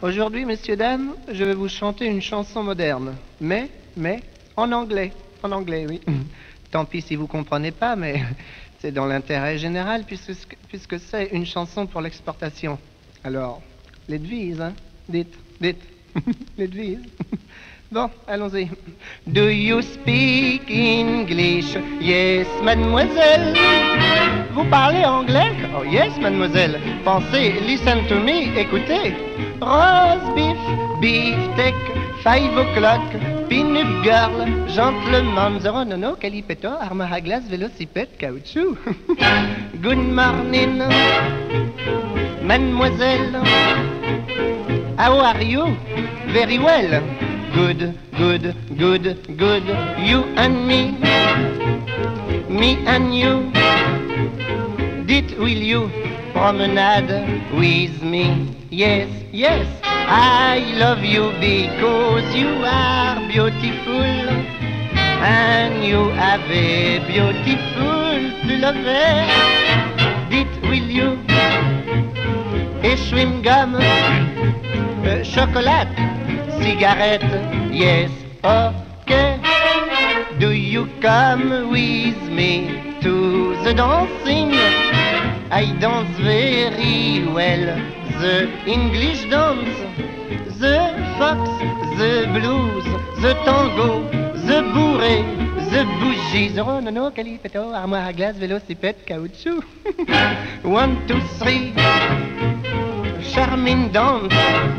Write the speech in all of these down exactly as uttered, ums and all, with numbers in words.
Aujourd'hui, messieurs, dames, je vais vous chanter une chanson moderne. Mais, mais, en anglais. En anglais, oui. Tant pis si vous comprenez pas, mais c'est dans l'intérêt général puisque, puisque c'est une chanson pour l'exportation. Alors, les devises, hein. Dites, dites. Les devises. Bon, allons-y. Do you speak English? Yes, mademoiselle. Vous parlez anglais? Oh yes, mademoiselle. Pensez, listen to me, écoutez. Roast beef, beefsteak, five o'clock, pin-up girl, gentleman, zero nono, calipetto, arme à glace, vélocipède, caoutchouc. Good morning, mademoiselle. How are you? Very well. Good, good, good, good. You and me, me and you. Dites, will you promenade with me? Yes, yes, I love you because you are beautiful and you have a beautiful pullover. Dites, will you a chewing gum, uh, chocolate, cigarette? Yes, okay. Do you come with me to the dancing? I dance very well the English dance, the fox, the blues, the tango, the bourrée, the bougie, the nono, calipetto, armoire à glace, vélocipède, caoutchouc. One, two, three, charming dance.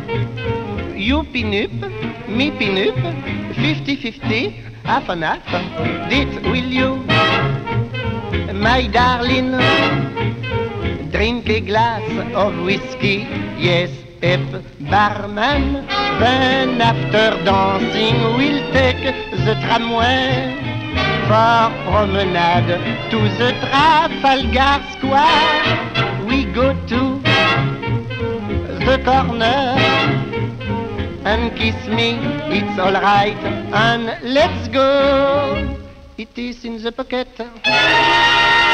You pin-up, me pin-up, fifty-fifty, half and half. Dites, will you, my darling, drink a glass of whiskey? Yes, hep, barman. Then after dancing we'll take the tramway for promenade to the Trafalgar Square. We go to the corner and kiss me, it's alright, and let's go. It is in the pocket.